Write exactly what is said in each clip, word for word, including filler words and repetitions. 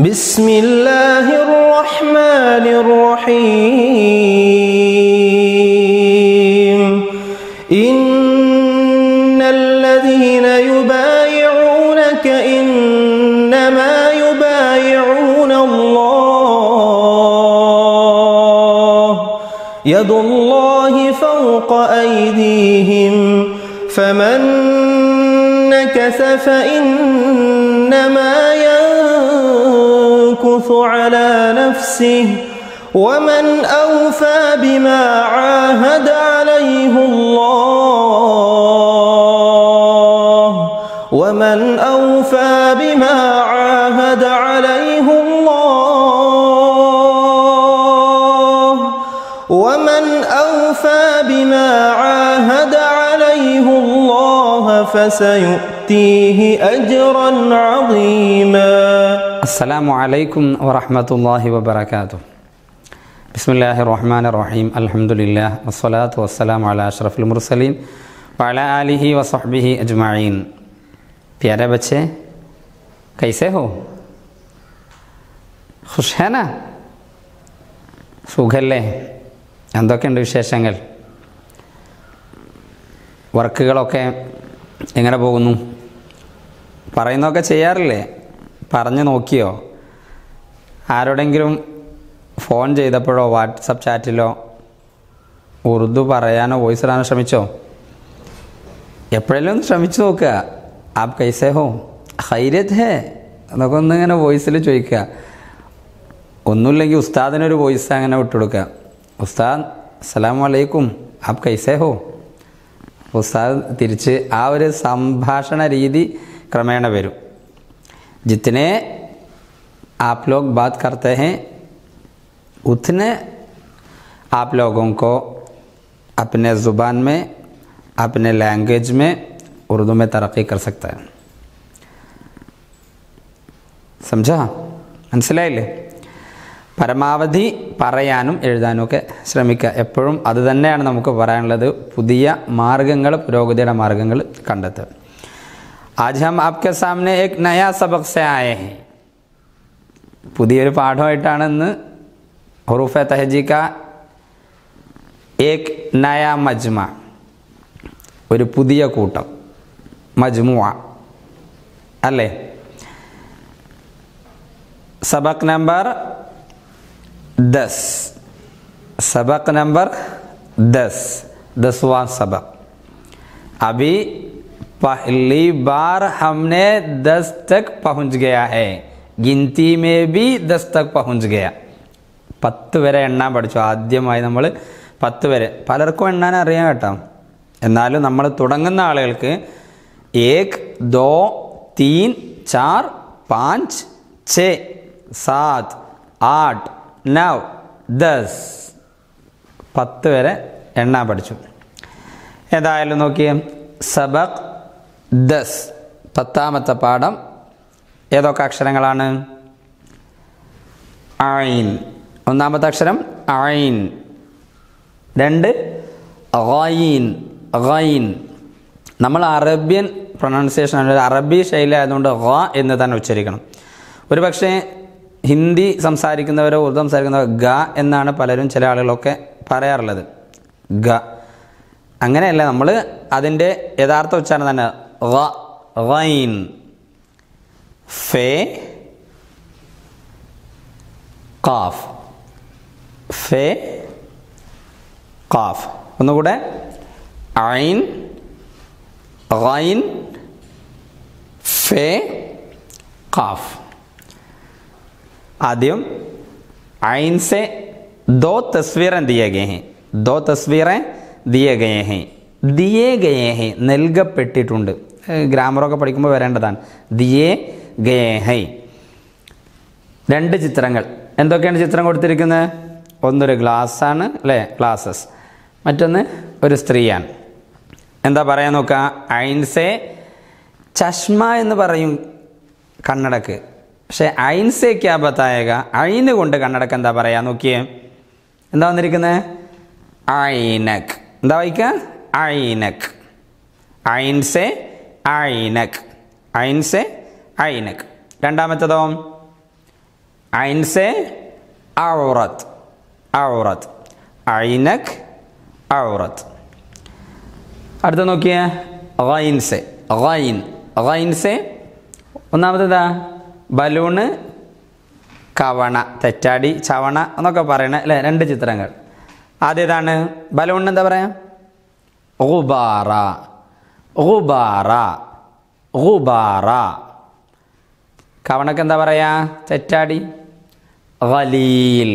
ബിസ്മില്ലാഹിർ റഹ്മാനിർ റഹീം. ഇന്നല്ലദീന യുബായിഊനക ഇന്നമാ യുബായിഊന അല്ലാഹ് യദുല്ലാഹി ഫൗഖ അയ്ദീഹിം ഫമൻ നകസ ഫഇന്നമാ ينكث على نفسه ومن أوفى بما عاهد عليه الله ومن أوفى بما عاهد عليه الله ومن أوفى بما عاهد عليه الله فسيؤتيه أجرا عظيما. അസ്സലാമു അലൈക്കും വറഹ്മത്തുള്ളാഹി വബറകാതുഹു. ബിസ്മില്ലാഹിർ റഹ്മാനിർ റഹീം. അൽഹംദുലില്ലാഹ് വസ്സലാത്തു വസ്സലാമു അലാ അഷ്റഫിൽ മുർസലീൻ വഅലാ ആലിഹി വസഹ്ബിഹി അജ്മഈൻ. പ്യാരെ ബच्चे, कैसे हो? खुश है ना? സുഖല്ലേ? എന്തൊക്കെയുണ്ട് വിശേഷങ്ങൾ? വർക്കുകളൊക്കെ എങ്ങനെ പോകുന്നു? പറയുന്നതൊക്കെ ചെയ്യാറില്ലേ? പറഞ്ഞു നോക്കിയോ? ആരോടെങ്കിലും ഫോൺ ചെയ്തപ്പോഴോ വാട്സപ്പ് ചാറ്റിലോ ഉറുദു പറയാനോ വോയിസ് ഇടാനോ ശ്രമിച്ചോ? എപ്പോഴെങ്കിലും ഒന്ന് ശ്രമിച്ചു നോക്കുക. ആപ് കൈസേ ഹോ, ഖൈരിയത്ത് ഹേ എന്നൊക്കെ ഒന്നിങ്ങനെ വോയിസിൽ ചോദിക്കുക. ഒന്നുമില്ലെങ്കിൽ ഉസ്താദിനൊരു വോയിസ് അങ്ങനെ വിട്ടുകൊടുക്കുക. ഉസ്താദ് അസ്സലാമു അലൈക്കും, ആപ് കൈസേ ഹോ. ഉസ്താദ് തിരിച്ച് ആ ഒരു സംഭാഷണ രീതി ക്രമേണ വരും. जितने आप लोग बात करते हैं उतने आप लोगों को अपने ज़ुबान में, अपने लैंग्वेज में, उर्दू में तरक्की कर सकता है. समझा? മനസ്സിലായില്ലേ? പരമാവധി പറയാനും എഴുതാനും ഒക്കെ ശ്രമിക്കുക. എപ്പോഴും അത് തന്നെയാണ് നമുക്ക് പറയാനുള്ളത്. പുതിയ മാർഗങ്ങൾ, പുരോഗതിയുടെ മാർഗങ്ങൾ കണ്ടെത്തുക. आज हम आपके सामने एक नया सबक से आए हैं. പുതിയൊരു പാഠമായിട്ടാണ് ഇന്ന് ഹുറൂഫ തഹ്ജീക एक नया मജ്മഅ, ഒരു പുതിയ കൂട്ടം, മജ്മുഅ അല്ലേ? सबक नंबर दस, सबक नंबर दस, दसवां सबक. अभी पहली बार हमने दस तक पहुंच गया है. गिनती में भी दस तक पहुंच गया. പത്ത് വരെ എണ്ണാൻ പഠിച്ചു. ആദ്യമായി നമ്മൾ പത്ത് വരെ. പലർക്കും എണ്ണാൻ അറിയാൻ കേട്ടോ. എന്നാലും നമ്മൾ തുടങ്ങുന്ന ആളുകൾക്ക് ഏക്, ദോ, തീൻ, ചാർ, പാഞ്ച്, ഛേ, സാത്, ആട്ട്, നൗ, ദസ്, പത്ത് വരെ എണ്ണാൻ പഠിച്ചു. ഏതായാലും നോക്കിയേ, സബക് ദസ്, പത്താമത്തെ പാഠം. ഏതൊക്കെ അക്ഷരങ്ങളാണ്? ഐൻ, ഒന്നാമത്തെ അക്ഷരം ഐൻ. രണ്ട് ഗൈൻ, ഗൈൻ. നമ്മൾ അറബ്യൻ പ്രൊനൗൺസിയേഷൻ ആണ്, അറബി ശൈലി ആയതുകൊണ്ട് ഗ എന്ന് തന്നെ ഉച്ചരിക്കണം. ഒരു പക്ഷേ ഹിന്ദി സംസാരിക്കുന്നവരോ ഉറുദു സംസാരിക്കുന്നവരോ ഗ എന്നാണ് പലരും, ചില ആളുകളൊക്കെ പറയാറുള്ളത്. ഗ അങ്ങനെയല്ല, നമ്മൾ അതിൻ്റെ യഥാർത്ഥ ഉച്ചാരണം തന്നെ ഗൈൻ. ഫേ, ഖാഫ്, ഫേ, ഖാഫ്. ഒന്നുകൂടെ, ഐൻ, ഗൈൻ, ഫേ, ഖാഫ്. ആദ്യം ഐൻ से दो तस्वीरें दिए गए हैं, दो तस्वीरें दिए गए हैं. दिए गए हैं നൽകപ്പെട്ടിട്ടുണ്ട്. ഗ്രാമറൊക്കെ പഠിക്കുമ്പോൾ വരേണ്ടതാണ്. ദിയേ ഗയേ ഹൈ. രണ്ട് ചിത്രങ്ങൾ. എന്തൊക്കെയാണ് ചിത്രം കൊടുത്തിരിക്കുന്നത്? ഒന്നൊരു ഗ്ലാസ്സാണ് അല്ലേ, ഗ്ലാസസ്. മറ്റൊന്ന് ഒരു സ്ത്രീയാണ്. എന്താ പറയാൻ നോക്കുക? ഐൻസെ ചഷ്മ എന്ന് പറയും കണ്ണടക്ക്. പക്ഷേ ഐൻസെ ക്യാ ബതായേഗ, ഐന് കൊണ്ട് കണ്ണടക്ക് എന്താ പറയാ നോക്കിയേ. എന്താ വന്നിരിക്കുന്നത്? ഐനക്. എന്താ വായിക്കുക? ഐനക്. ഐൻ സെ ഔറത്ത്, ഔറത്ത്. ഐനക് ഔറത്ത്. അടുത്ത നോക്കിയേ, ഗൈൻ സെ, ഗൈൻ, ഗൈൻ സെ. ഒന്നാമത്തേതാ ബലൂണ്, കവണ, തെറ്റാടി, ചവണ എന്നൊക്കെ പറയണ അല്ലേ, രണ്ട് ചിത്രങ്ങൾ. ആദ്യതാണ് ബലൂണിന് എന്താ പറയാ? ഗുബാറ, ഗുബാറ, ഗുബാറ. കവണക്ക് എന്താ പറയാ? തെറ്റാടി, ഗലീൽ,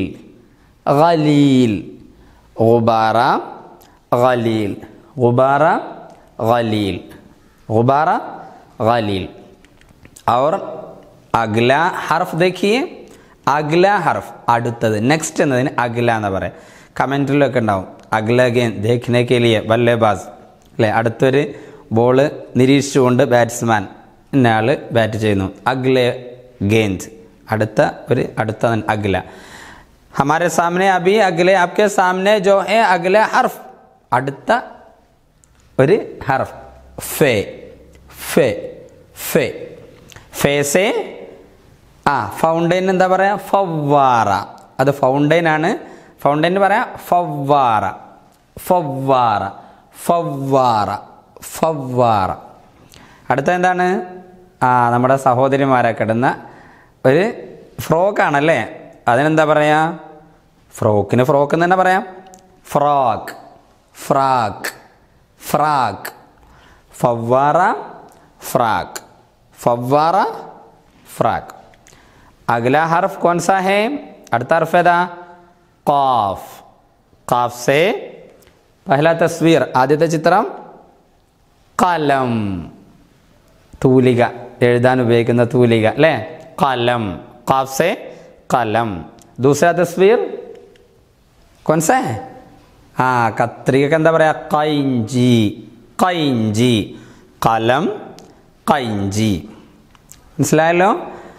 ഗലീൽ. ഗുബാറ, ഗലീൽ, ഗുബാറ, ഗലീൽ, ഗുബാറ, ഗലീൽ. और अगला हर्फ देखिए, अगला हर्फ അടുത്തത്, നെക്സ്റ്റ് എന്നതിന് അഗ്ല എന്ന് പറയാം. കമൻറ്റിലൊക്കെ ഉണ്ടാവും അഗ്ല ഗെയിം ദേഖ്നെ കെ ലിയെ ബല്ലേബാസ് അല്ലേ, അടുത്തൊരു ബോൾ നിരീക്ഷിച്ചുകൊണ്ട് ബാറ്റ്സ്മാൻ ഇന്നയാൾ ബാറ്റ് ചെയ്യുന്നു. അഗ്ല ഗേന്ദ്, അടുത്ത ഒരു അടുത്ത അഗ്ല. हमारे सामने अभी अगले आपके सामने जो है अगला हर्फ, അടുത്ത ഒരു ഹർഫ് ഫെ, ഫെ, ഫെ. ഫേസെ ആ ഫൗണ്ടൈൻ എന്താ പറയുക? ഫവ്വാറ. അത് ഫൗണ്ടൈൻ ആണ്. ഫൗണ്ടൈൻ പറയാം ഫവ്വാറ, ഫവ്വാറ, ഫവ്വാറ, ഫവ്വാറ. അടുത്ത എന്താണ്? ആ നമ്മുടെ സഹോദരിമാരൊക്കെ ഇടുന്ന ഒരു ഫ്രോക്കാണല്ലേ, അതിനെന്താ പറയുക? ഫ്രോക്കിന് ഫ്രോക്ക് എന്ന് തന്നെ പറയാം. ഫ്രോക്ക്, ഫ്രാക്ക്, ഫ്രാക്ക്. ഫവ്വാറ, ഫ്രാക്ക്, फव्वारा, फ्राक. अगला हर्फ कौन सा है? അടുത്ത ഹർഫ് ഏതാ? ഖാഫ്. ഖാഫ് സെ പഹല തസ്വീർ, ആദ്യത്തെ ചിത്രം കലം, തൂലിക, എഴുതാൻ ഉപയോഗിക്കുന്ന തൂലിക അല്ലേ, കലം. ഖാഫ് സെ കലം. दूसरा तस्वीर कौन सा है? ആ കത്രിക എന്താ പറയാ? കൈഞ്ചി, കൈഞ്ചി. കലം, കൈഞ്ചി. മനസ്സിലായല്ലോ?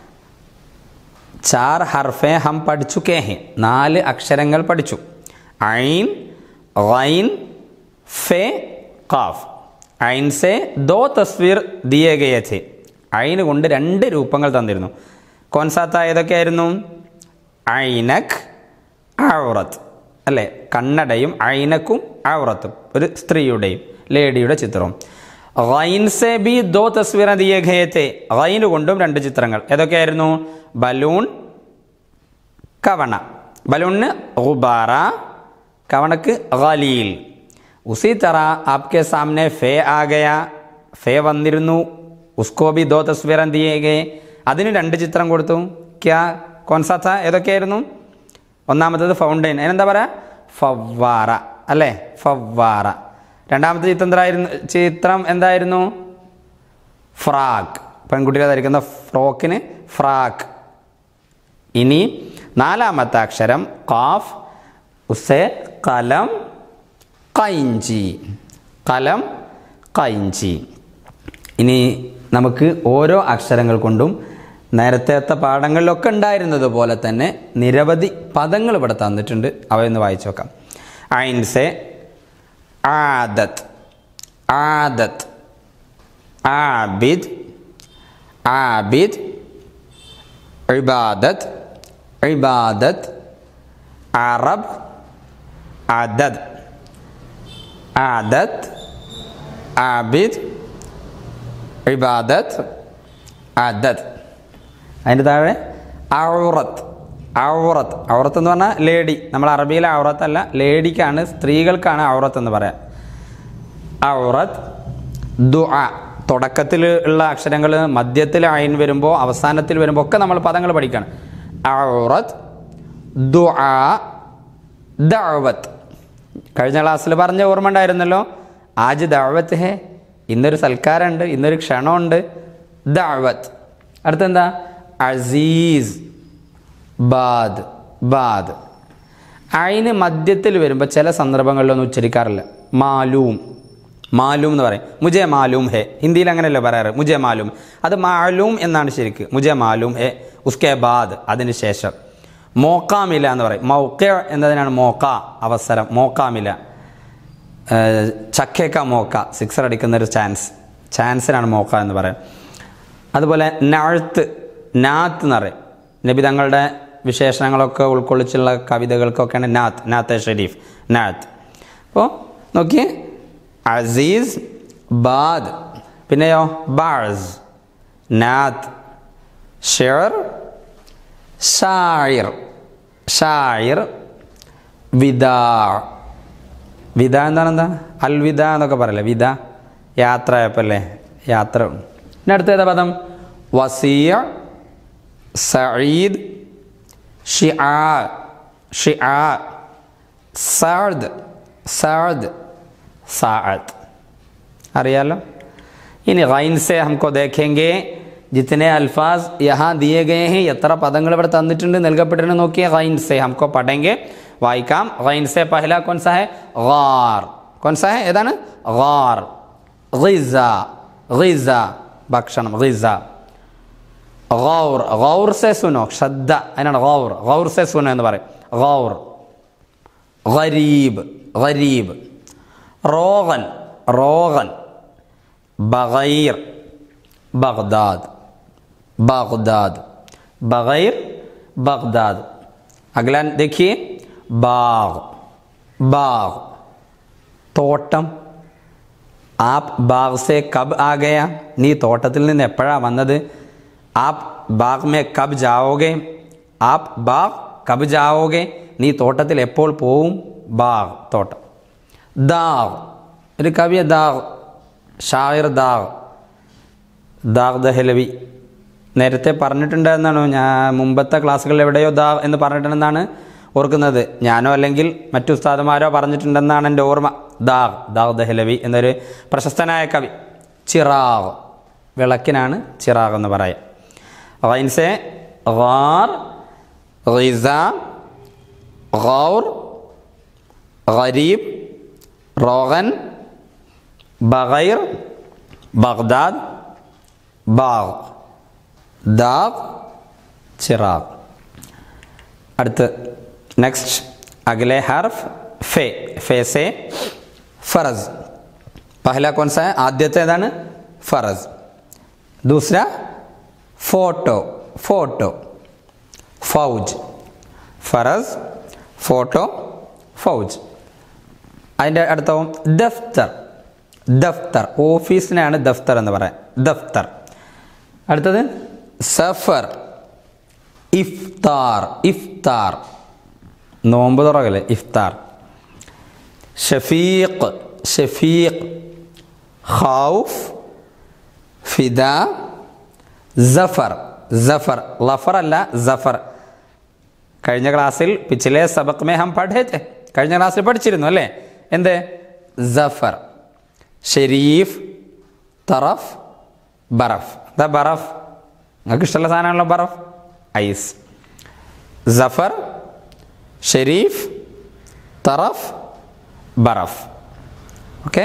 चार हरफे हम पढ़ चुके हैं, നാല് അക്ഷരങ്ങൾ പഠിച്ചു. ഐൻ, ഗൈൻ, ഫെ, ഖാഫ്. ഐൻ സെ ദോ തസ്വീർ ദിയേ ഗയേ थे, ഐൻ കൊണ്ട് രണ്ട് രൂപങ്ങൾ തന്നിരുന്നു. കോൺസാത്ത ഏതൊക്കെയായിരുന്നു? ഐനക്, ഔറത്ത് അല്ലേ, കണ്ണടയും ഐനക്കും ഔറത്തും ഒരു സ്ത്രീയുടെയും ലേഡിയുടെ ചിത്രവും. ഗൈൻ സെ ബി ദോ തസ്വീർ ദിയേ ഗയേ थे, ഗൈൻ കൊണ്ടും രണ്ട് ചിത്രങ്ങൾ. ഏതൊക്കെയായിരുന്നു? ബലൂൺ, കവണ. ബലൂണിന് ഗുബാറ, കവണക്ക് ഗലീൽ. ഉസി തറ ആപ്കെ സാമനെ ഫേ ആ ഗയാ, ഫേ വന്നിരുന്നു. ഉസ്കോ ബി ദോ തസ്വീർ ദിയേ ഗയേ, അതിന് രണ്ട് ചിത്രം കൊടുത്തു. ക്യാ കോൺസാ ഥാ? ഏതൊക്കെയായിരുന്നു? ഒന്നാമത്തത് ഫൗണ്ടൈൻ, അതിനെന്താ പറയുക? ഫവ്വാറ അല്ലേ, ഫവ്വാറ. രണ്ടാമത്തെ ചിത്രം എന്തായിരുന്നു? ചിത്രം എന്തായിരുന്നു? ഫ്രാക്ക്, പെൺകുട്ടികൾ ധരിക്കുന്ന ഫ്രോക്കിന് ഫ്രാക്ക്. ഇനി നാലാമത്തെ അക്ഷരം ഖാഫ്, ഉസേ കലം, കൈഞ്ചി, കലം, കൈഞ്ചി. ഇനി നമുക്ക് ഓരോ അക്ഷരങ്ങൾ കൊണ്ടും നേരത്തെ പാഠങ്ങളിലൊക്കെ ഉണ്ടായിരുന്നത് പോലെ തന്നെ നിരവധി പദങ്ങൾ ഇവിടെ തന്നിട്ടുണ്ട്, അവയൊന്ന് വായിച്ചു നോക്കാം. ഐൻ സെ ആദത്ത്, ആദത്ത്. ആബിദ്, ആബിദ്. ഇബാദത്ത്, ഇബാദത്ത്. അറബ്, അദദ്. ആദത്ത്, ആബിദ്, ഇബാദത്ത്, അദദ്. അതിൻ്റെ താഴെ ഔറത്ത്, ഔറത്ത്. ഔറത്ത് എന്ന് പറഞ്ഞാൽ ലേഡി. നമ്മൾ അറബിയിലെ ഔറത്ത് അല്ല, ലേഡിക്കാണ്, സ്ത്രീകൾക്കാണ് ഔറത്ത് എന്ന് പറയാം. ഔറത്ത്. ദുആ, തുടക്കത്തിൽ ഉള്ള അക്ഷരങ്ങൾ മധ്യത്തിൽ ഐൻ വരുമ്പോൾ അവസാനത്തിൽ വരുമ്പോൾ ഒക്കെ നമ്മൾ പദങ്ങൾ പഠിക്കണം. ഔറത്ത്, ദുആ, ദഅവത്ത്. കഴിഞ്ഞ ക്ലാസ്സിൽ പറഞ്ഞ ഓർമ്മ ഉണ്ടായിരുന്നല്ലോ, ആജ് ദഅവത്ത് ഹേ, ഇന്നൊരു സൽക്കാരമുണ്ട്, ഇന്നൊരു ക്ഷണമുണ്ട്. ദഅവത്ത്. അടുത്തെന്താ? അസീസ്, ബാദ്, ബാദ്. ഐന് മധ്യത്തിൽ വരുമ്പോൾ ചില സന്ദർഭങ്ങളിലൊന്നും ഉച്ചരിക്കാറില്ല. മാലൂം, മാലൂം എന്ന് പറയും. മുജെ മാലൂം ഹെ, ഹിന്ദിയിൽ അങ്ങനെയല്ല പറയാറ്, മുജെ മാലൂം. അത് മാലൂം എന്നാണ് ശരിക്ക്. മുജെ മാലൂം ഹെ, ഉസ്കെ ബാദ്, അതിന് ശേഷം. മോക്കാമില എന്ന് പറയും. മൗക്ക എന്നതിനാണ് മോക്ക, അവസരം. മോക്കാമില, ചക്കേക്ക മോക്ക, സിക്സർ അടിക്കുന്നൊരു ചാൻസ്, ചാൻസിനാണ് മോക്ക എന്ന് പറയാം. അതുപോലെ നഴ്ത്ത്, നാത്ത് എന്ന് പറയും. നബി തങ്ങളുടെ വിശേഷണങ്ങളൊക്കെ ഉൾക്കൊള്ളിച്ചുള്ള കവിതകൾക്കൊക്കെയാണ് നാത്ത്, നാത്ത് ഷെരീഫ്, നാത്ത്. അപ്പോൾ നോക്കിയേ, അസീസ്, ബാദ്, പിന്നെയോ ബാസ്, നാത്ത്, ഷെർ, ഷായിർ, ഷായിർ, വിദാ. വിദ എന്താണ്? എന്താ അൽ വിദ എന്നൊക്കെ പറയല്ലേ, വിദ യാത്രയപ്പല്ലേ, യാത്ര. പിന്നെ അടുത്ത ഏതാ പദം? വസിയ, സഈദ്, ഷിആ, ഷിആ, സഅദ്, സഅദ്, സാഅത്ത്. അറിയാലോ. ഇനി ഗൈൻ സെ ഹംകോ ദേഖേംഗെ ജിത്തനെ അൽഫാസ് യഹാ ദിയേ ഗയേ ഹെ, എത്ര പദങ്ങൾ ഇവിടെ തന്നിട്ടുണ്ട്, നൽകപ്പെട്ടിട്ടുണ്ട് നോക്കിയേ. ഗൈൻ സെ ഹംകോ പഠേംഗെ, വായിക്കാം. ഗൈൻ സെ പഹല കോൺ സാ ഹെ? ഗാർ. കോൺ സാ ഹെ? ഏതാണ്? ഗാർ. ഗിസ, ഗിസ ഭക്ഷണം, ഗിസ. ഗൗർ, ഗൗർ സെ സുനോ, ശ്രദ്ധ, അതിനാണ് ഗൗർ. ഗൗർ സെ സുനോ എന്ന് പറയും, ഗൗർ. ഗരീബ്, ഗരീബ്. റോഗൻ, റോഗൻ. ബഗൈർ, ബഗ്ദാദ്, ബഗ്ദാദ്. बग़ैर बगदाद. अगला देखिए बाग, बाग തോട്ടം. आप बाग से कब आ गया? നീ തോട്ടത്തിൽ നിന്ന് എപ്പോഴാണ് വന്നത്? आप बाग में कब जाओगे? आप बाग कब जाओगे? നീ തോട്ടത്തിൽ എപ്പോൾ പോവും? ബാഗ് തോട്ടം. ദാഗ് ഒരു കവിയ, ദാഗ് ഷായിർ, ദാഗ് ദാഗ് ദഹ്ലവി. നേരത്തെ പറഞ്ഞിട്ടുണ്ടെന്നാണ് ഞാൻ മുമ്പത്തെ ക്ലാസ്സുകളിൽ എവിടെയോ ദാഗ് എന്ന് പറഞ്ഞിട്ടുണ്ടെന്നാണ് ഓർക്കുന്നത്. ഞാനോ അല്ലെങ്കിൽ മറ്റു ഉസ്താദുമാരോ പറഞ്ഞിട്ടുണ്ടെന്നാണ് എൻ്റെ ഓർമ്മ. ദാഗ്, ദാഗ് ദഹ്ലവി എന്നൊരു പ്രശസ്തനായ കവി. ചിറാഗ് വിളക്കിനാണ് ചിറാഗ് എന്ന് പറയാം. ഗൈൻസെ ഗാർ, ഗിസ, ഗൗർ, ഗരീബ്, റോഗൻ, ബഗൈർ, ബഗ്ദാദ്, ബാഗ്, ദാഗ്, ചിറാഗ്. അടുത്ത് നെക്സ്റ്റ് अगले हर्फ फे. फे से फरज. पहला कौन सा है? आद्यते दान फरज. दूसरा फोटो, फोटो. फौज, फरज, फोटो, फौज. അതിൻ്റെ അടുത്തവും ദഫ്തർ. ദഫ്തർ ഓഫീസിനാണ് ദഫ്തർ എന്ന് പറയാം, ദഫ്തർ. അടുത്തത് സഫർ, ഇഫ്താർ, ഇഫ്താർ നോമ്പ് തുറകല്ലേ, ഇഫ്താർ. ഷഫീഖ്, ഷഫീഖ്. ഖൗഫ്, ഫിദ, സഫർ, സഫർ. ലഫർ അല്ല, സഫർ. കഴിഞ്ഞ ക്ലാസ്സിൽ പിछले सबक में हम पढ़े थे, കഴിഞ്ഞ ക്ലാസ്സിൽ പഠിച്ചിരുന്നു അല്ലേ? എന്ത്? സഫർ. ഷെരീഫ്, തറഫ്, ബറഫ്. ദ ബറഫ് നിങ്ങൾക്ക് ഇഷ്ടമുള്ള സാധനമാണല്ലോ ബറഫ്, ഐസ്. സഫർ, ഷെരീഫ്, തറഫ്, ബറഫ്. ഓക്കെ.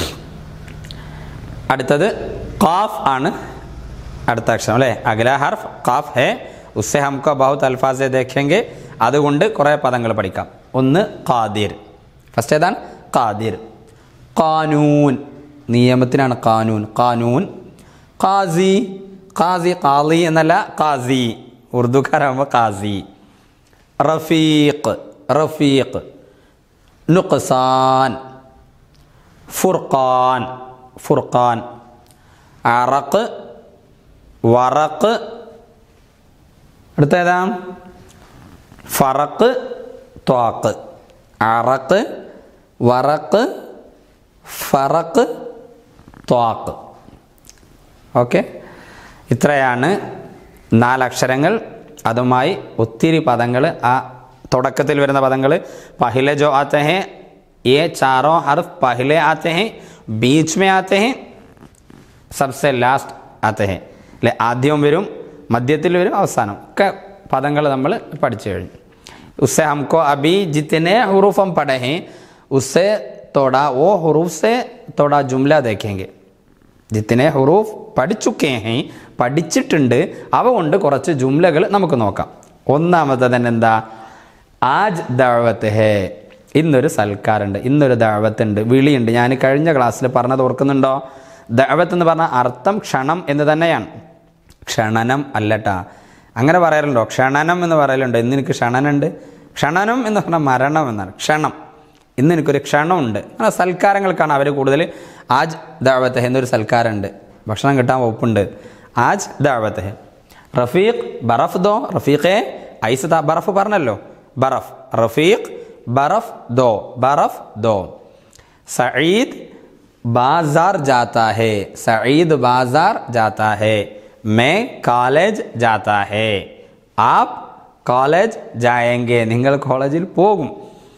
അടുത്തത് ഖാഫ് ആണ് അടുത്ത അക്ഷരം അല്ലേ? അഗല ഹർഫ് ഖാഫ് ഹേ. ഉസ്സെ ഹംകോ ബഹുത് അൽഫാസെ ദേഖേംഗെ. അതുകൊണ്ട് കുറേ പദങ്ങൾ പഠിക്കാം. ഒന്ന് ഖാദിർ. ഫസ്റ്റ് ഏതാണ്? ഖാദിർ. ഖാനൂൻ നിയമത്തിനാണ് ഖാനൂൻ, ഖാനൂൻ. ഖാസി, ഖാസി ഖാലി എന്നല്ല, ഖാസി ഉറുദുക്കാരാകുമ്പോൾ ഖാസി. റഫീഖ്, റഫീഖ്. നുഖ്സാൻ, ഫുർഖാൻ, ഫുർഖാൻ. അറഖ്, വറഖ്. അടുത്ത ഏതാ? ഫറഖ്, ത്വാഖ്. അറഖ്, വറഖ്, ഫറഖ്, ത്വാഖ്. ഓക്കെ. ഇത്രയാണ് നാലക്ഷരങ്ങൾ. അതുമായി ഒത്തിരി പദങ്ങൾ, ആ തുടക്കത്തിൽ വരുന്ന പദങ്ങൾ. പഹലെ ജോ ആത്തെ ഹെ, ये चारों हर्फ पहले आते हैं, बीच में आते हैं, सबसे लास्ट आते हैं. അല്ലെ? ആദ്യവും വരും, മധ്യത്തിൽ വരും, അവസാനം ഒക്കെ പദങ്ങൾ നമ്മൾ പഠിച്ചു കഴിഞ്ഞു. उससे हमको अभी जितने हरूफ हम पढ़े हैं उससे थोड़ा वो हरूफ से थोड़ा जुमला देखेंगे. जितने हरूफ പഠി ചുക്കേ ഹേ, പഠിച്ചിട്ടുണ്ട്, അവ കൊണ്ട് കുറച്ച് ജുംലകൾ നമുക്ക് നോക്കാം. ഒന്നാമത്തെ തന്നെ എന്താ? ആജ് ദഅവത്ത് ഹേ. ഇന്നൊരു സൽക്കാരുണ്ട്, ഇന്നൊരു ദഅവത്തുണ്ട്, വിളിയുണ്ട്. ഞാൻ കഴിഞ്ഞ ക്ലാസ്സിൽ പറഞ്ഞത് ഓർക്കുന്നുണ്ടോ? ദഅവത്ത് എന്ന് പറഞ്ഞാൽ അർത്ഥം ക്ഷണം എന്ന് തന്നെയാണ്, ക്ഷണനം അല്ലട്ടാ. അങ്ങനെ പറയാറുണ്ടോ? ക്ഷണനം എന്ന് പറയലുണ്ടോ? ഇന്ന് എനിക്ക് ക്ഷണനുണ്ട്. ക്ഷണനം എന്ന് പറഞ്ഞാൽ മരണം എന്നാണ്. ക്ഷണം, ഇന്ന് എനിക്കൊരു ക്ഷണമുണ്ട്. അങ്ങനെ സൽക്കാരങ്ങൾക്കാണ് അവർ കൂടുതൽ. ആജ് ദഅവത്ത് എന്നൊരു സൽക്കാരമുണ്ട്, ഭക്ഷണം കിട്ടാൻ വകുപ്പുണ്ട്. ആജ് ദഅവത്ത്. റഫീഖ് ബറഫ് ദോ. റഫീഖെ ഐസ് താ. ബറഫ് പറഞ്ഞല്ലോ, ബറഫ്. റഫീഖ് ബറഫ് ദോ, ബറഫ് ദോ. സഈദ് बाजार जाता है, सईद बाजार जाता है. मैं कॉलेज जाता है, आप कॉलेज जाएंगे, നിങ്ങൾ കോളേജിൽ പോകും.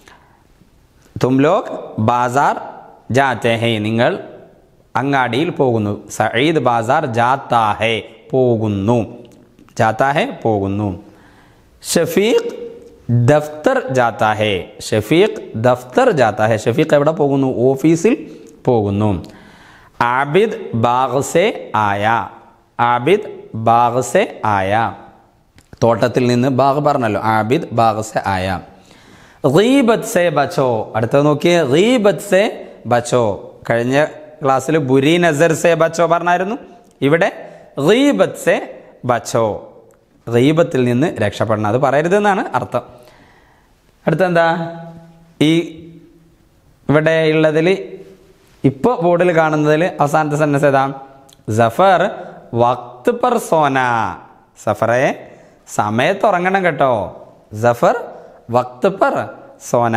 तुम लोग बाजार जाते हैं, നിങ്ങൾ അങ്ങാടിയിൽ പോകുന്നു. സഈദ് ബാസാർ ജാത്താ ഹെ, പോകുന്നു. ജാത്താ ഹെ, പോകുന്നു. ഷഫീഖ് ദഫ്തർ ജാത്താ ഹെ, ഷഫീഖ് ദഫ്തർ ജാത്താ ഹെ. ഷഫീഖ് എവിടെ പോകുന്നു? ഓഫീസിൽ പോകുന്നു. ആബിദ് ബാഗ് സെ ആയ, ആബിദ് ബാഗ് സെ ആയ, തോട്ടത്തിൽ നിന്ന്. ബാഗ് പറഞ്ഞല്ലോ, ആബിദ് ബാഗ് സെ ആയ. ഗീബത്ത് സെ ബച്ചോ. അടുത്തത് നോക്കിയേ, ഗീബത്ത് സെ ബച്ചോ. കഴിഞ്ഞ ക്ലാസ്സിൽ ബുരി നസർ സെ ബച്ചോ പറഞ്ഞായിരുന്നു. ഇവിടെ ഗീബത്ത് സെ ബച്ചോ, ഗീബത്തിൽ നിന്ന് രക്ഷപ്പെടണം, അത് പറയരുതെന്നാണ് അർത്ഥം. അടുത്തെന്താ? ഈ ഇവിടെ ഉള്ളതിൽ ഇപ്പോൾ ബോർഡിൽ കാണുന്നതിൽ അവസാനത്തെ സെൻറ്റൻസ് ഏതാ? സഫർ വക്ത് പർ സോന. സഫറെ സമയത്ത് ഉറങ്ങണം കേട്ടോ. സഫർ വക്ത് പർ സോന,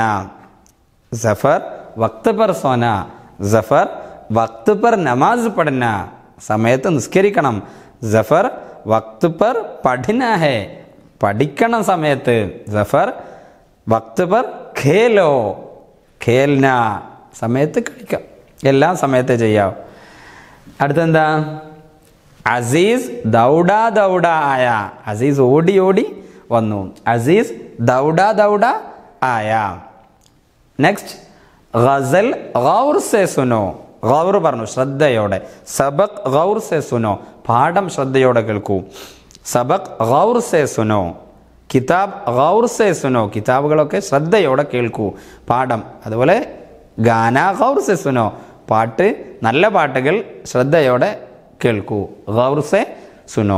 സഫർ വക്ത് പർ സോന, സഫർ വക്ത് പർ നമാസ് പഠന. സമയത്ത് നിസ്കരിക്കണം. സഫർ വക്ത് പർ പഠന ഹെ, പഠിക്കണം സമയത്ത്. സഫർ വക്ത് പർ ഖേലോ, ഖേൽന, സമയത്ത് കളിക്കാം. എല്ലാം സമയത്ത് ചെയ്യാം. അടുത്തെന്താ? അസീസ് ദൗഡ ദൗഡ ആയ. അസീസ് ഓടി ഓടി വന്നു. അസീസ് ദൗഡ ദൗഡ ആയ. നെക്സ്റ്റ് ഗസൽ ഗൗർ സെ സുനോ. ഗൗർ പറഞ്ഞു ശ്രദ്ധയോടെ. സബക് ഗൗർ സെ സുനോ, പാഠം ശ്രദ്ധയോടെ കേൾക്കൂ. സബക് ഗൗർ സെ സുനോ. കിതാബ് ഗൗർ സെ സുനോ, കിതാബുകളൊക്കെ ശ്രദ്ധയോടെ കേൾക്കൂ, പാഠം. അതുപോലെ ഗാന ഗൗർ സെ സുനോ, പാട്ട്, നല്ല പാട്ടുകൾ ശ്രദ്ധയോടെ കേൾക്കൂ. ഗൗർ സെ സുനോ.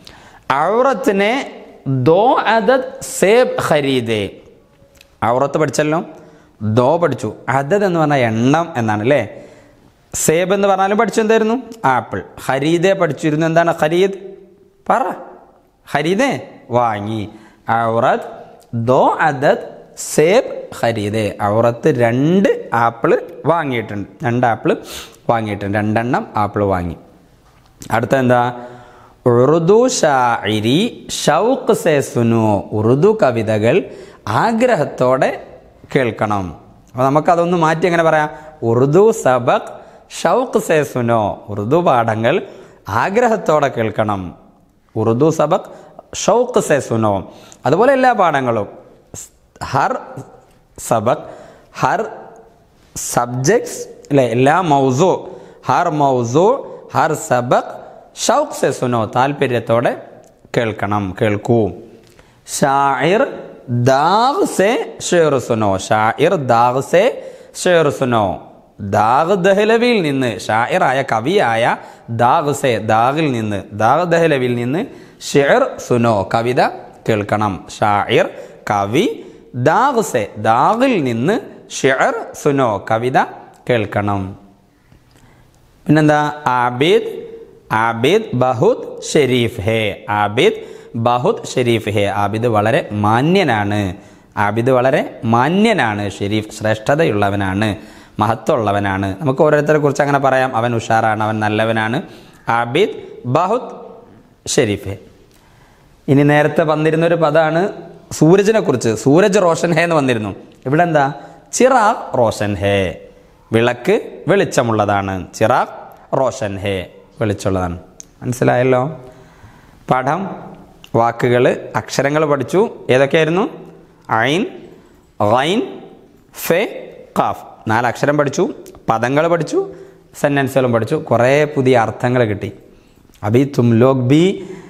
ഔറത്തിനെ ദോ അദദ് സേബ് ഖരീദേ. ഔറത്ത് പഠിച്ചല്ലോ, ദോ പഠിച്ചു. അദദ് എന്ന് പറഞ്ഞാൽ എണ്ണം എന്നാണ് അല്ലേ. സേബ് എന്ന് പറഞ്ഞാലും പഠിച്ചു എന്തായിരുന്നു? ആപ്പിൾ. ഖരീദേ പഠിച്ചിരുന്നു. എന്താണ് ഖരീദ്? പറ. ഖരീദേ വാങ്ങി. ഔറത്ത് ദോ അദദ് സേബ് ഖരീദേ. ഔറത്ത് രണ്ട് ആപ്പിൾ വാങ്ങിയിട്ടുണ്ട്. രണ്ട് ആപ്പിൾ വാങ്ങിയിട്ടുണ്ട്. രണ്ടെണ്ണം ആപ്പിൾ വാങ്ങി. അടുത്ത എന്താ? ഉറുദു ഷാഇരി ഷൗഖ് സെ സുനോ. ഉറുദു കവിതകൾ ആഗ്രഹത്തോടെ കേൾക്കണം. അപ്പോൾ നമുക്കതൊന്ന് മാറ്റി എങ്ങനെ പറയാം? ഉറുദു സബക് ഷൗഖ് സെ സുനോ. ഉറുദു പാഠങ്ങൾ ആഗ്രഹത്തോടെ കേൾക്കണം. ഉറുദു സബക് ഷൗഖ് സെ സുനോ. അതുപോലെ എല്ലാ പാഠങ്ങളും ഹർ സബക്, ഹർ സബ്ജക്ട്സ് അല്ലേ, എല്ലാ മൗസു, ഹർ മൗസു ഹർ സബക് ഷൗഖ് സെ സുനോ, താല്പര്യത്തോടെ കേൾക്കണം, കേൾക്കൂ. ഷാഇർ ദാഗ് സെ ഷേർ സുനോ. ഷാഇർ ദാഗ് സെ ഷേർ സുനോ. ദാഗ് ദഹ്ലവിയിൽ നിന്ന്, ഷാഇറായ കവിയായ ദാഗ് സെ, ദാഗിൽ നിന്ന്, ദാഗ് ദഹ്ലവിയിൽ നിന്ന് ഷെയർ സുനോ, കവിത കേൾക്കണം. ഷാഇർ കവി, ദാഗ് സെ ദാഗിൽ നിന്ന് ഷെയർ സുനോ, കവിത കേൾക്കണം. പിന്നെന്താ? ആബിദ് ആബിദ് ബഹുത് ഷെരീഫ് ഹേ. ആബിദ് ബഹുത് ഷെരീഫ് ഹേ. ആബിദ് വളരെ മാന്യനാണ്. ആബിദ് വളരെ മാന്യനാണ്. ഷെരീഫ് ശ്രേഷ്ഠതയുള്ളവനാണ്, മഹത്വമുള്ളവനാണ്. നമുക്ക് ഓരോരുത്തരെ കുറിച്ച് അങ്ങനെ പറയാം. അവൻ ഉഷാറാണ്, അവൻ നല്ലവനാണ്. ആബിദ് ബഹുത് ഷെരീഫ് ഹേ. ഇനി നേരത്തെ വന്നിരുന്നൊരു പദമാണ് സൂരജിനെ കുറിച്ച്. സൂരജ് റോഷൻ ഹേ എന്ന് വന്നിരുന്നു. ഇവിടെ എന്താ? ചിറാഗ് റോഷൻ ഹേ. വിളക്ക് വെളിച്ചമുള്ളതാണ്. ചിറാഗ് റോഷൻ ഹേ, വെളിച്ചമുള്ളതാണ്. മനസ്സിലായല്ലോ? പാഠം വാക്കുകൾ, അക്ഷരങ്ങൾ പഠിച്ചു. ഏതൊക്കെയായിരുന്നു? ഐൻ, ഗൈൻ, ഫെ, ഖാഫ്. നാല് അക്ഷരം പഠിച്ചു. പദങ്ങൾ പഠിച്ചു. സെൻറ്റൻസുകളും പഠിച്ചു. കുറേ പുതിയ അർത്ഥങ്ങൾ കിട്ടി. അഭി തും ലോഗ് ബി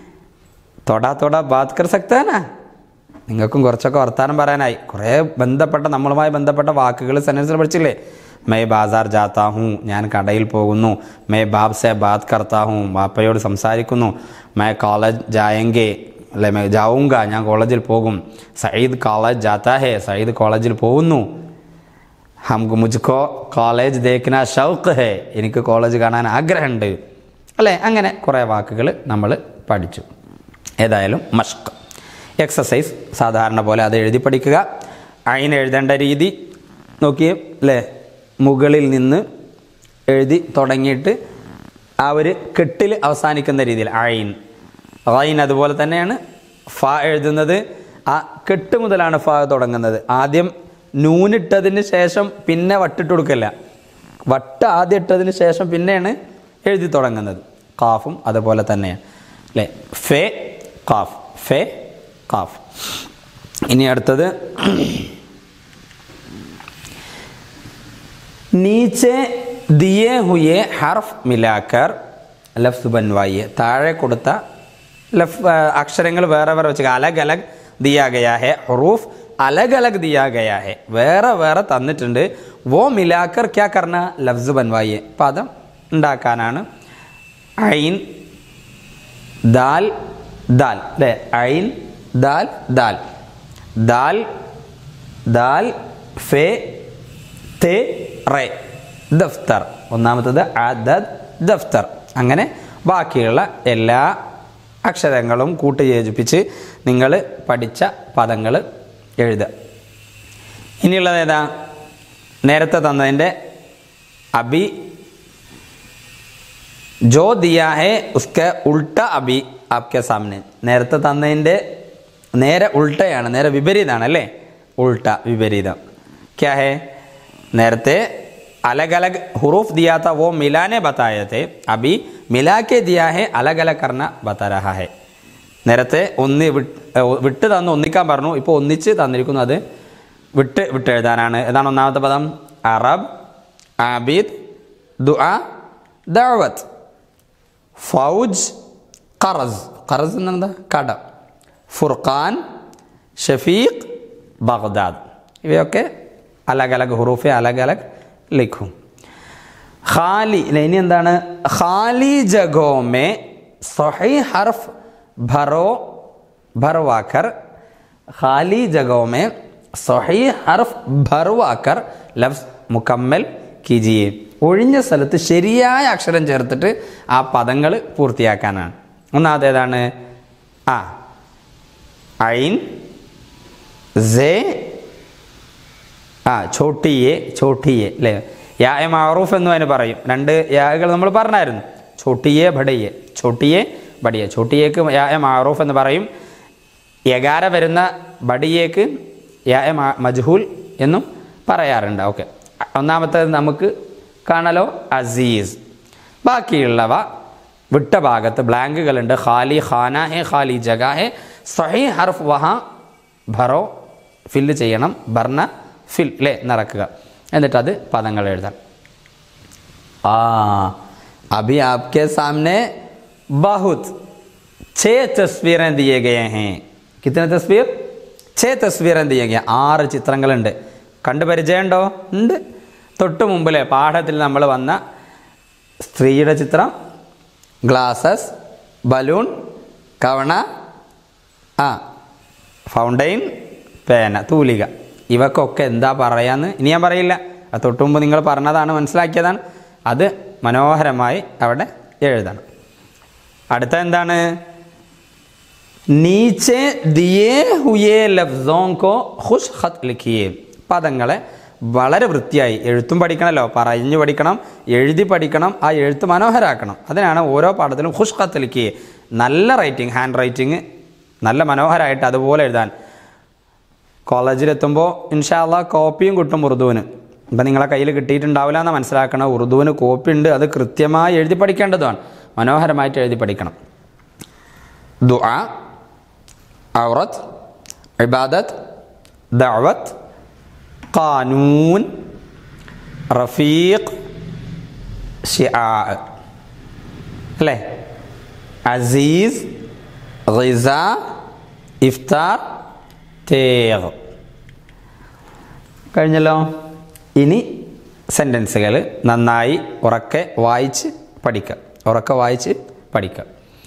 തൊടാ തൊടാ ബാത് കർ സക്താ നാ. നിങ്ങൾക്കും കുറച്ചൊക്കെ വർത്താനം പറയാനായി. കുറേ ബന്ധപ്പെട്ട, നമ്മളുമായി ബന്ധപ്പെട്ട വാക്കുകൾ സെൻറ്റൻസിൽ പഠിച്ചില്ലേ? മേ ബാസാർ ജാത്താ ഹൂँ, ഞാൻ കടയിൽ പോകുന്നു. മേ ബാബ് സെ ബാത് കർത്താ ഹൂँ, ബാപ്പയോട് സംസാരിക്കുന്നു. മേ കോളേജ് ജായെങ്കെ, അല്ലെ മേ ജാവുങ്ക ഞാൻ കോളേജിൽ പോകും. സയ്യിദ് കോളേജ് ജാത്താ ഹേ സയ്യിദ് കോളേജിൽ പോകുന്നു. ഹംകു മുജ്കോ കോളേജ് ദേഖ്ന ഷൗഖ് ഹേ എനിക്ക് കോളേജ് കാണാൻ ആഗ്രഹമുണ്ട് അല്ലേ. അങ്ങനെ കുറേ വാക്കുകൾ നമ്മൾ പഠിച്ചു. ഏതായാലും മഷ്ക് എക്സസൈസ് സാധാരണ പോലെ അത് എഴുതി പഠിക്കുക. ഐൻ എഴുതേണ്ട രീതി നോക്കിയേ അല്ലേ, മുകളിൽ നിന്ന് എഴുതി തുടങ്ങിയിട്ട് ആ ഒരു കെട്ടിൽ അവസാനിക്കുന്ന രീതിയിൽ ഐൻ. ഐൻ അതുപോലെ തന്നെയാണ്. ഫ എഴുതുന്നത് ആ കെട്ട് മുതലാണ് ഫ തുടങ്ങുന്നത്. ആദ്യം നൂനിട്ടതിന് ശേഷം പിന്നെ വട്ടിട്ട് കൊടുക്കല്ല, വട്ട് ആദ്യം ഇട്ടതിന് ശേഷം പിന്നെയാണ് എഴുതി തുടങ്ങുന്നത്. കാഫും അതുപോലെ തന്നെയാണ് അല്ലേ. ഫെ കാഫ് ഫെ കാഫ്. ഇനി അടുത്തത് നീച്ചെ ദിയേ ഹുയെ ഹർഫ് മിലാക്കർ ലഫ്സ് ബൻവായിയെ താഴെ കൊടുത്ത ലഫ് അക്ഷരങ്ങൾ വേറെ വേറെ വെച്ച് അലഗ് അലഗ് ദിയാ ഗയാ ഹെ ഹുറൂഫ് അലഗ് അലഗ് ദിയാ ഗയാ ഹെ വേറെ വേറെ തന്നിട്ടുണ്ട്. വോ മിലാക്കർ ക്യാ കർണ ലഫ്സ് ബൻവായിയെ പദം ഉണ്ടാക്കാനാണ്. ഐൻ ദാൽ ദാൽ അല്ലേ, ഐൻ ദാൽ ദാൽ ദാൽ ദാൽ ഫെ തെ റേ ദഫ്തർ. ഒന്നാമത്തത് അദദ് ദഫ്തർ. അങ്ങനെ ബാക്കിയുള്ള എല്ലാ അക്ഷരങ്ങളും കൂട്ടിയോജിപ്പിച്ച് നിങ്ങൾ പഠിച്ച പദങ്ങൾ എഴുതുക. ഇനിയുള്ളത് ഏതാ? നേരത്തെ തന്നതിൻ്റെ അബി ജോ ദിയാ ഹെ ഉസ്കെ ഉൾട്ട അബി ആപ്കെ സാമനെ. നേരത്തെ തന്നതിൻ്റെ നേരെ ഉൾട്ടയാണ്, നേരെ വിപരീതമാണ് അല്ലേ. ഉൾട്ട വിപരീതം ക്യാ ഹെ? നേരത്തെ अलग अलग हुरूफ दिया था वो मिलाने बताए थे, अभी मिला के दिया है अलग अलग करना बता रहा है. നേരത്തെ ഒന്ന് വിട്ട് തന്ന് ഒന്നിക്കാൻ പറഞ്ഞു, ഇപ്പോൾ ഒന്നിച്ച് തന്നിരിക്കുന്നു, അത് വിട്ട് വിട്ട് എഴുതാനാണ്. ഏതാണ് ഒന്നാമത്തെ പദം? അറബ്, ആബിദ്, ദുആ, ദഅവത്ത്, ഫൗജ്, ഖറസ്. ഖറസ് എന്നെന്താ? കട. ഫുർഖാൻ, ഷഫീഖ്, ബഗ്ദാദ്. ഇവയൊക്കെ അലഗ് അലഗ് ഹുറൂഫെ അലഗ് അലഗ് ലിഖും. ഖാലി ഇനി എന്താണ്? ഖാലി ജഗോ മേ സഹീ ഹർഫ് ഭറോ ഭർവാക്കർ. ഖാലി ജഗോ മേ സഹീ ഹർഫ് ഭർവാക്കർ ലഫ്സ് മുക്കമ്മൽ കീജിയെ. ഒഴിഞ്ഞ സ്ഥലത്ത് ശരിയായ അക്ഷരം ചേർത്തിട്ട് ആ പദങ്ങൾ പൂർത്തിയാക്കാനാണ്. ഒന്നാമത് ഏതാണ്? ആ ഐൻ സേ ആ ചോട്ടിയെ ചോട്ടിയെ അല്ലേ. യാ എ മാറൂഫ് എന്നും അതിന് പറയും. രണ്ട് യാകൾ നമ്മൾ പറഞ്ഞായിരുന്നു, ചോട്ടിയെ ബടിയെ. ചോട്ടിയെ ബടിയെ. ചോട്ടിയേക്ക് യാ എ മാറൂഫ് എന്ന് പറയും. യകാര വരുന്ന ബടിയേക്ക് യാ എ മജ്ഹൂൽ എന്നും പറയാറുണ്ട്. ഓക്കെ, ഒന്നാമത്തേത് നമുക്ക് കാണലോ അസീസ്. ബാക്കിയുള്ളവ വിട്ട ഭാഗത്ത് ബ്ലാങ്കുകളുണ്ട്. ഖാലി ഖാന ഹെ, ഖാലി ജഗ ഹെ. സഹീ ഹർഫ് വഹ ഭറോ ഫില്ല് ചെയ്യണം. ബർണ ഫിൽ അല്ലേ നടക്കുക. എന്നിട്ട് അത് പദങ്ങൾ എഴുതാം. ആ അഭി ആപ്കെ സാമനെ बहुत छः तस्वीरें दिए गए हैं. कितने तस्वीर? छः तस्वीरें दिए गए. ആറ് ചിത്രങ്ങളുണ്ട്. കണ്ടു പരിചയമുണ്ടോ? ഉണ്ട്. തൊട്ട് മുമ്പിലെ പാഠത്തിൽ നമ്മൾ വന്ന സ്ത്രീയുടെ ചിത്രം, ഗ്ലാസസ്, ബലൂൺ, കവണ, ആ ഫൗണ്ടൈൻ, പേന, തൂലിക. ഇവക്കൊക്കെ എന്താ പറയാന്ന് ഇനി ഞാൻ പറയില്ല. അത് തൊട്ട് മുമ്പ് നിങ്ങൾ പറഞ്ഞതാണ്, മനസ്സിലാക്കിയതാണ്. അത് മനോഹരമായി അവിടെ എഴുതണം. അടുത്ത എന്താണ്? നീച്ചെ ദിയേ ഹുയേ ലഫ്സോं को खुश खत लिखिए. പദങ്ങളെ വളരെ വൃത്തിയായി എഴുത്തും പഠിക്കണമല്ലോ, പറഞ്ഞു പഠിക്കണം, എഴുതി പഠിക്കണം, ആ എഴുത്ത് മനോഹരാക്കണം. അതിനാണ് ഓരോ പാഠത്തിലും ഖുഷ് ഖത്ത് ലിഖിയെ. നല്ല റൈറ്റിംഗ്, ഹാൻഡ് റൈറ്റിംഗ് നല്ല മനോഹരമായിട്ട് അതുപോലെ എഴുതാൻ. കോളേജിലെത്തുമ്പോൾ ഇൻഷാ അല്ലാഹ് കോപ്പിയും കിട്ടും ഉറുദുവിന്. ഇപ്പം നിങ്ങളെ കയ്യിൽ കിട്ടിയിട്ടുണ്ടാവില്ല എന്ന് മനസ്സിലാക്കണം. ഉറുദുവിന് കോപ്പി ഉണ്ട്, അത് കൃത്യമായി എഴുതി പഠിക്കേണ്ടതുമാണ്. മനോഹരമായിട്ട് എഴുതി പഠിക്കണം. ദുആ, ഔറത്ത്, ഇബാദത്ത്, ദഅവത്ത്, ഖാനൂൻ, റഫീഖ്, ശിആ അല്ലേ, അസീസ്, ഗിസാ, ഇഫ്താർ, തേഗ്. കഴിഞ്ഞല്ലോ. ഇനി സെൻറ്റൻസുകൾ നന്നായി ഉറക്കെ വായിച്ച് പഠിക്കുക. ഉറക്കെ വായിച്ച് പഠിക്കുക.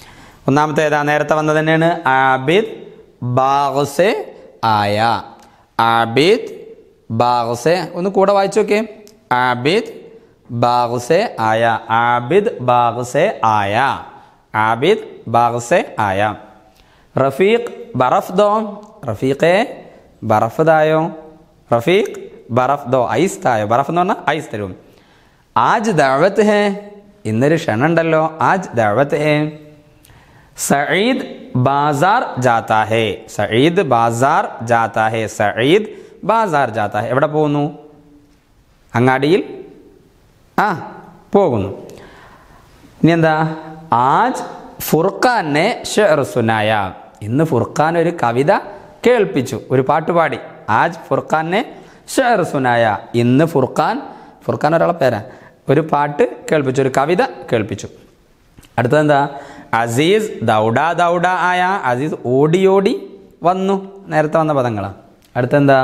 ഒന്നാമത്തെ ഏതാ? നേരത്തെ വന്നത് തന്നെയാണ്. ആബിദ് ബാഗ് സെ ആയ. ആബിദ് ബാഗ് സെ, ഒന്ന് കൂടെ വായിച്ചു നോക്കേ. ആബിദ് ബാഗ് സെ ആയ. ആബിദ് ബാഗ് സെ ആയ. ആബിദ് ബാഗ് സെ ആയ. റഫീഖ് ബറഫ് ദോ. റഫീഖെ ബറഫ് തായോ. റഫീഖ് ബറഫ് ദോ, ഐസ് തായോ. ബറഫ് എന്ന് പറഞ്ഞാൽ ഐസ് തരും. ആജ് ദഅവത്ത് ഹേ, ഇന്നൊരു ക്ഷണുണ്ടല്ലോ. ആജ് ദഅവത്ത് ഹേ. സഈദ് ബാസാർ ജാതാ ഹേ. സഈദ് ബാസാർ ജാതാ ഹേ. സഈദ് ബാസാർ ജാതാ ഹേ. എവിടെ പോകുന്നു? അങ്ങാടിയിൽ ആ പോകുന്നു. ഇനി എന്താ? ആജ് ഫുർഖാനെ ഷെർ സുനായ. ഇന്ന് ഫുർഖാൻ ഒരു കവിത കേൾപ്പിച്ചു, ഒരു പാട്ടുപാടി. ആജ് ഫുർഖാനെ ഷെർ സുനായ. ഇന്ന് ഫുർഖാൻ, ഫുർഖാൻ ഒരാളെ പേരാ, ഒരു പാട്ട് കേൾപ്പിച്ചു, ഒരു കവിത കേൾപ്പിച്ചു. അടുത്തതെന്താ? അസീസ് ദൗഡ ദൗഡ ആയ. അസീസ് ഓടി ഓടി വന്നു. നേരത്തെ വന്ന പദങ്ങളാണ്. അടുത്തെന്താ?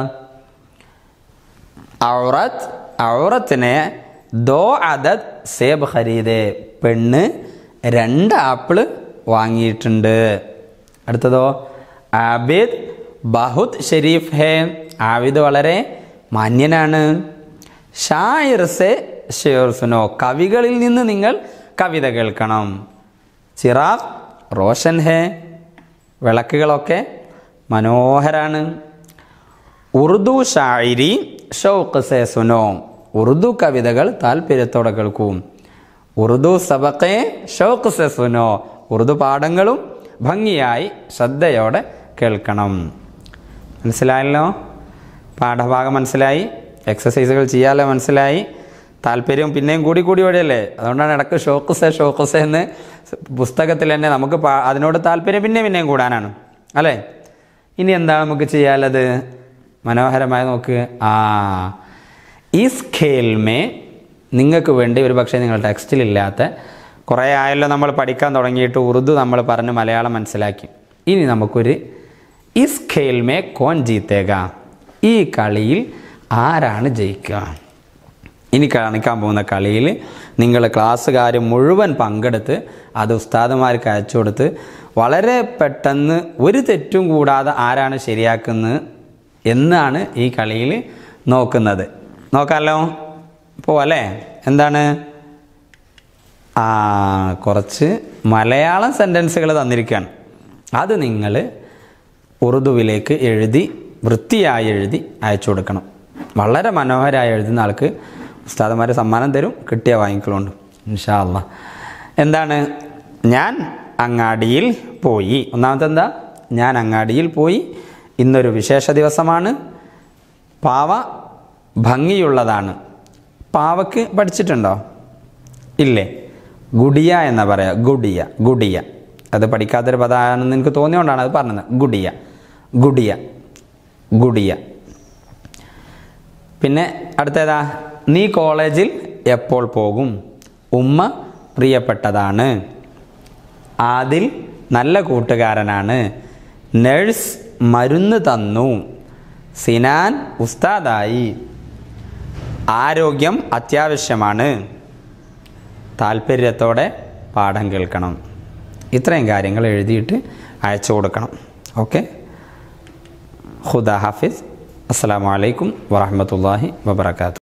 ഔറത്ത്, ഔറത്തിനെ ദോ അദദ് സേബ് ഖരീദേ. പെണ്ണ് രണ്ട് ആപ്പിള് വാങ്ങിയിട്ടുണ്ട്. അടുത്തതോ? ആബിദ് ബഹുത് ഷരീഫ് ഹേ. ആബിദ് വളരെ മാന്യനാണ്. ഷായിർ സെ ഷെയർ സുനോ. കവികളിൽ നിന്ന് നിങ്ങൾ കവിത കേൾക്കണം. ചിറാഗ് റോഷൻ ഹേ. വിളക്കുകളൊക്കെ മനോഹരാണ്. ഉറുദു ഷായിരി ഷൗഖ് സെ സുനോ. ഉറുദു കവിതകൾ താല്പര്യത്തോടെ കേൾക്കൂ. ഉറുദു സബഖെ ഷൗഖ് സെ സുനോ. ഉറുദു പാഠങ്ങളും ഭംഗിയായി ശ്രദ്ധയോടെ കേൾക്കണം. മനസ്സിലായല്ലോ? പാഠഭാഗം മനസ്സിലായി. എക്സസൈസുകൾ ചെയ്യാലോ മനസ്സിലായി. താല്പര്യം പിന്നെയും കൂടി കൂടി വഴിയല്ലേ. അതുകൊണ്ടാണ് ഇടയ്ക്ക് ഷൗഖ് സെ ഷൗഖ് സെ എന്ന് പുസ്തകത്തിൽ തന്നെ നമുക്ക് അതിനോട് താല്പര്യം പിന്നെ പിന്നെയും കൂടാനാണ് അല്ലേ. ഇനി എന്താണ് നമുക്ക് ചെയ്യാനുള്ളത്? മനോഹരമായി നോക്ക്. ആ ഈ സ്കെയിൽമേ നിങ്ങൾക്ക് വേണ്ടി ഒരു പക്ഷേ നിങ്ങൾ ടെക്സ്റ്റിലില്ലാത്ത കുറേ ആയല്ലോ നമ്മൾ പഠിക്കാൻ തുടങ്ങിയിട്ട്. ഉറുദു നമ്മൾ പറഞ്ഞ് മലയാളം മനസ്സിലാക്കി. ഇനി നമുക്കൊരു ഈ സ്കെയിൽമേ കോൻ ജീത്തേക. ഈ കളിയിൽ ആരാണ് ജയിക്കുക? ഇനി കാണിക്കാൻ പോകുന്ന കളിയിൽ നിങ്ങൾ ക്ലാസ്സുകാർ മുഴുവൻ പങ്കെടുത്ത് അത് ഉസ്താദുമാർക്ക് അയച്ചു കൊടുത്ത് വളരെ പെട്ടെന്ന് ഒരു തെറ്റും കൂടാതെ ആരാണ് ശരിയാക്കുന്നത് എന്നാണ് ഈ കളിയിൽ നോക്കുന്നത്. നോക്കാമല്ലോ? പോവല്ലേ? എന്താണ്? ആ കുറച്ച് മലയാളം സെൻറ്റൻസുകൾ തന്നിരിക്കുകയാണ്. അത് നിങ്ങൾ ഉറുദുവിലേക്ക് എഴുതി വൃത്തിയായി എഴുതി അയച്ചു കൊടുക്കണം. വളരെ മനോഹരമായി എഴുതുന്ന ആൾക്ക് ഉസ്താദന്മാർ സമ്മാനം തരും. കിട്ടിയ വാങ്ങിക്കളുണ്ട് ഇൻഷാ അല്ലാഹ്. എന്താണ്? ഞാൻ അങ്ങാടിയിൽ പോയി. ഒന്നാമത്തെ എന്താ? ഞാൻ അങ്ങാടിയിൽ പോയി. ഇന്നൊരു വിശേഷ ദിവസമാണ്. പാവ ഭംഗിയുള്ളതാണ്. പാവക്ക് പഠിച്ചിട്ടുണ്ടോ? ഇല്ലേ? ഗുഡിയ എന്നാ പറയാ. ഗുഡിയ ഗുഡിയ അത് പഠിക്കാത്തൊരു പദമാണെന്ന് എനിക്ക് തോന്നിയോണ്ടാണ് അത് പറഞ്ഞത്. ഗുഡിയ ഗുഡിയ ഗുഡിയ. പിന്നെ അടുത്തേതാ? നീ കോളേജിൽ എപ്പോൾ പോകും? ഉമ്മ പ്രിയപ്പെട്ടതാണ്. ആദിൽ നല്ല കൂട്ടുകാരനാണ്. നഴ്സ് മരുന്ന് തന്നു. സിനാൻ ഉസ്താദായി. ആരോഗ്യം അത്യാവശ്യമാണ്. താല്പര്യത്തോടെ പാഠം കേൾക്കണം. ഇത്രയും കാര്യങ്ങൾ എഴുതിയിട്ട് അയച്ചു കൊടുക്കണം. ഓക്കെ. ഖുദാ ഹാഫിസ്. അസ്സലാമു അലൈക്കും വറഹ്മത്തുള്ളാഹി വബറകാതുഹു.